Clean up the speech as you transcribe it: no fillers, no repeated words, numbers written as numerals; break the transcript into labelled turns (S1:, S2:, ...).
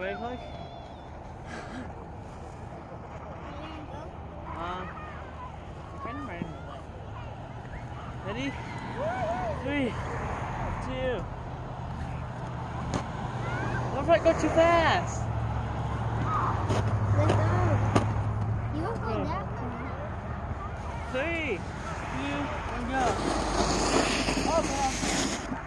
S1: ready, Chloe? Ready? 3, 2. Don't go too fast.
S2: Let's go. You won't go that far.
S1: 3, 2, 1, go. Oh,